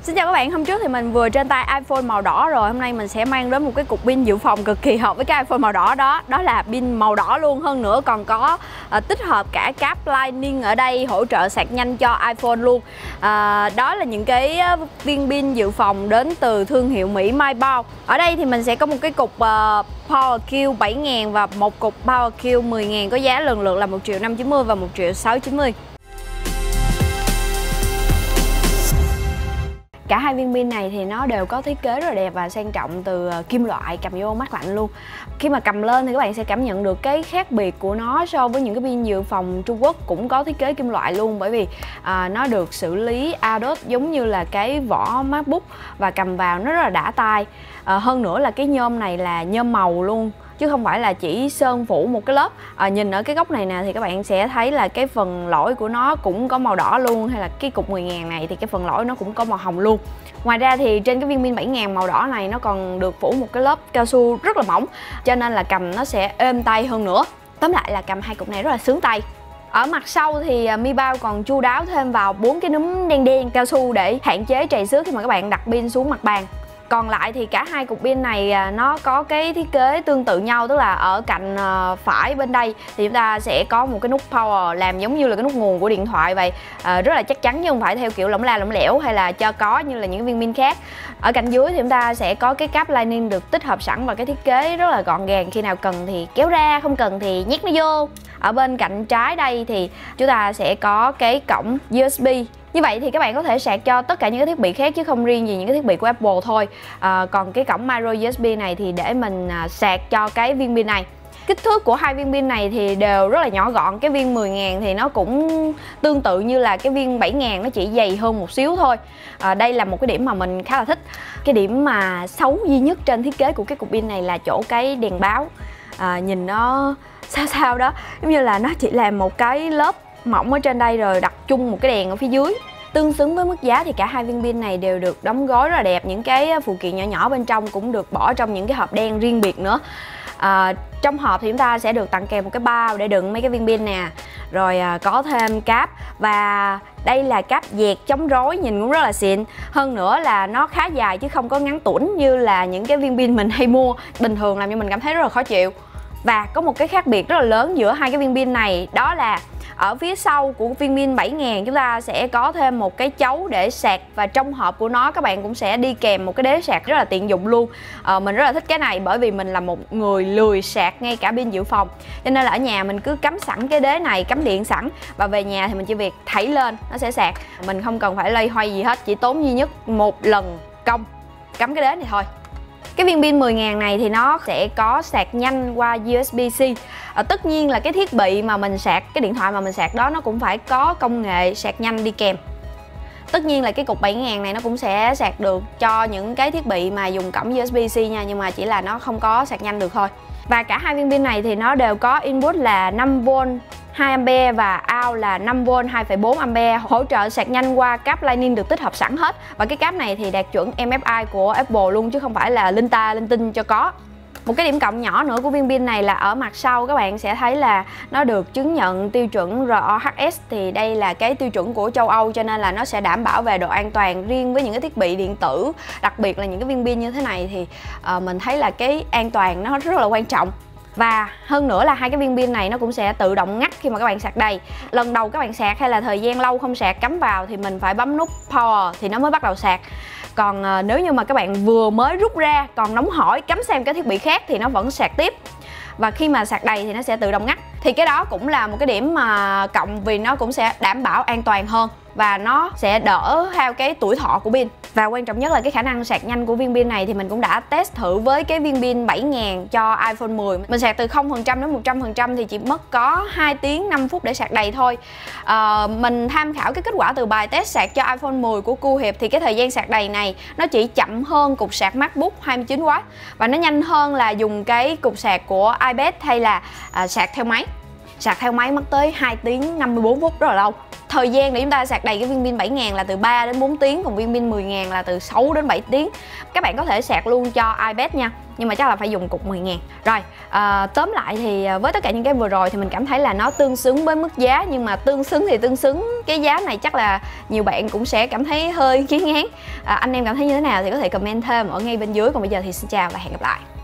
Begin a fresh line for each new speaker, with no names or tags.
Xin chào các bạn, hôm trước thì mình vừa trên tay iPhone màu đỏ rồi. Hôm nay mình sẽ mang đến một cái cục pin dự phòng cực kỳ hợp với cái iPhone màu đỏ đó. Đó là pin màu đỏ luôn, hơn nữa còn có tích hợp cả cáp Lightning ở đây, hỗ trợ sạc nhanh cho iPhone luôn. Đó là những cái viên pin dự phòng đến từ thương hiệu Mỹ Mibao. Ở đây thì mình sẽ có một cái cục PowerQ 7000 và một cục PowerQ 10000 có giá lần lượt là 1.590.000 và 1.690.000. Cả hai viên pin này thì nó đều có thiết kế rất là đẹp và sang trọng từ kim loại, cầm vô mát lạnh luôn. Khi mà cầm lên thì các bạn sẽ cảm nhận được cái khác biệt của nó so với những cái pin dự phòng Trung Quốc cũng có thiết kế kim loại luôn, bởi vì nó được xử lý ADOS giống như là cái vỏ MacBook và cầm vào nó rất là đã tay. Hơn nữa là cái nhôm này là nhôm màu luôn, chứ không phải là chỉ sơn phủ một cái lớp. Nhìn ở cái góc này nè thì các bạn sẽ thấy là cái phần lỗi của nó cũng có màu đỏ luôn, hay là cái cục 10000 này thì cái phần lỗi nó cũng có màu hồng luôn. Ngoài ra thì trên cái viên pin 7000 màu đỏ này nó còn được phủ một cái lớp cao su rất là mỏng, cho nên là cầm nó sẽ êm tay hơn nữa. Tóm lại là cầm hai cục này rất là sướng tay. Ở mặt sau thì Mibao còn chu đáo thêm vào 4 cái núm đen đen cao su để hạn chế trầy xước khi mà các bạn đặt pin xuống mặt bàn. Còn lại thì cả hai cục pin này nó có cái thiết kế tương tự nhau, tức là ở cạnh phải bên đây thì chúng ta sẽ có một cái nút power làm giống như là cái nút nguồn của điện thoại vậy, rất là chắc chắn chứ không phải theo kiểu lỏng la lỏng lẻo hay là cho có như là những viên pin khác. Ở cạnh dưới thì chúng ta sẽ có cái cáp Lightning được tích hợp sẵn và cái thiết kế rất là gọn gàng, khi nào cần thì kéo ra, không cần thì nhét nó vô. Ở bên cạnh trái đây thì chúng ta sẽ có cái cổng USB. Như vậy thì các bạn có thể sạc cho tất cả những cái thiết bị khác chứ không riêng gì những cái thiết bị của Apple thôi. Còn cái cổng micro USB này thì để mình sạc cho cái viên pin này. Kích thước của hai viên pin này thì đều rất là nhỏ gọn. Cái viên 10000 thì nó cũng tương tự như là cái viên 7000, nó chỉ dày hơn một xíu thôi. Đây là một cái điểm mà mình khá là thích. Cái điểm mà xấu duy nhất trên thiết kế của cái cục pin này là chỗ cái đèn báo. Nhìn nó sao sao đó, giống như là nó chỉ làm một cái lớp mỏng ở trên đây rồi đặt chung một cái đèn ở phía dưới. Tương xứng với mức giá thì cả hai viên pin này đều được đóng gói rất là đẹp. Những cái phụ kiện nhỏ nhỏ bên trong cũng được bỏ trong những cái hộp đen riêng biệt nữa. Trong hộp thì chúng ta sẽ được tặng kèm một cái bao để đựng mấy cái viên pin nè, rồi có thêm cáp, và đây là cáp dẹt chống rối, nhìn cũng rất là xịn. Hơn nữa là nó khá dài chứ không có ngắn tủn như là những cái viên pin mình hay mua bình thường, làm cho mình cảm thấy rất là khó chịu. Và có một cái khác biệt rất là lớn giữa hai cái viên pin này, đó là ở phía sau của viên pin 7000 chúng ta sẽ có thêm một cái chấu để sạc, và trong hộp của nó các bạn cũng sẽ đi kèm một cái đế sạc rất là tiện dụng luôn. Mình rất là thích cái này bởi vì mình là một người lười sạc ngay cả pin dự phòng, cho nên là ở nhà mình cứ cắm sẵn cái đế này, cắm điện sẵn, và về nhà thì mình chỉ việc thảy lên nó sẽ sạc. Mình không cần phải loay hoay gì hết, chỉ tốn duy nhất một lần công cắm cái đế này thôi. Cái viên pin 10000 này thì nó sẽ có sạc nhanh qua USB-C. Tất nhiên là cái thiết bị mà mình sạc, cái điện thoại mà mình sạc đó nó cũng phải có công nghệ sạc nhanh đi kèm. Tất nhiên là cái cục 7000 này nó cũng sẽ sạc được cho những cái thiết bị mà dùng cổng USB-C nha, nhưng mà chỉ là nó không có sạc nhanh được thôi. Và cả hai viên pin này thì nó đều có input là 5V 2A và out là 5V 2,4A, hỗ trợ sạc nhanh qua cáp Lightning được tích hợp sẵn hết. Và cái cáp này thì đạt chuẩn MFI của Apple luôn chứ không phải là linh ta linh tinh cho có. Một cái điểm cộng nhỏ nữa của viên pin này là ở mặt sau các bạn sẽ thấy là nó được chứng nhận tiêu chuẩn RoHS, thì đây là cái tiêu chuẩn của châu Âu, cho nên là nó sẽ đảm bảo về độ an toàn riêng với những cái thiết bị điện tử, đặc biệt là những cái viên pin như thế này thì mình thấy là cái an toàn nó rất là quan trọng. Và hơn nữa là hai cái viên pin này nó cũng sẽ tự động ngắt khi mà các bạn sạc đầy. Lần đầu các bạn sạc hay là thời gian lâu không sạc cắm vào thì mình phải bấm nút power thì nó mới bắt đầu sạc. Còn nếu như mà các bạn vừa mới rút ra còn nóng hổi cắm sang cái thiết bị khác thì nó vẫn sạc tiếp. Và khi mà sạc đầy thì nó sẽ tự động ngắt. Thì cái đó cũng là một cái điểm mà cộng, vì nó cũng sẽ đảm bảo an toàn hơn và nó sẽ đỡ hao cái tuổi thọ của pin. Và quan trọng nhất là cái khả năng sạc nhanh của viên pin này thì mình cũng đã test thử với cái viên pin 7000 cho iPhone 10. Mình sạc từ 0% đến 100% thì chỉ mất có 2 tiếng 5 phút để sạc đầy thôi. Mình tham khảo cái kết quả từ bài test sạc cho iPhone 10 của Cu Hiệp thì cái thời gian sạc đầy này nó chỉ chậm hơn cục sạc MacBook 29W, và nó nhanh hơn là dùng cái cục sạc của iPad hay là sạc theo máy. Sạc theo máy mất tới 2 tiếng 54 phút, rất là lâu. Thời gian để chúng ta sạc đầy cái viên pin 7000 là từ 3 đến 4 tiếng, còn viên pin 10000 là từ 6 đến 7 tiếng. Các bạn có thể sạc luôn cho iPad nha, nhưng mà chắc là phải dùng cục 10000. Rồi, tóm lại thì với tất cả những cái vừa rồi thì mình cảm thấy là nó tương xứng với mức giá, nhưng mà tương xứng thì tương xứng, cái giá này chắc là nhiều bạn cũng sẽ cảm thấy hơi ngán ngán. Anh em cảm thấy như thế nào thì có thể comment thêm ở ngay bên dưới. Còn bây giờ thì xin chào và hẹn gặp lại.